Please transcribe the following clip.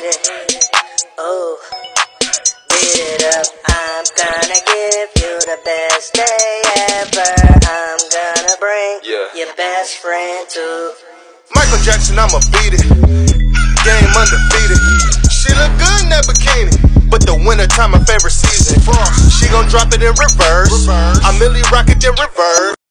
it. Oh, beat it up. I'm gonna give you the best day ever. I'm gonna bring your best friend too. Michael Jackson, I'ma beat it. Game undefeated. She look good in that bikini, but the winter time my favorite season. She gon' drop it in reverse. I merely rock it in reverse.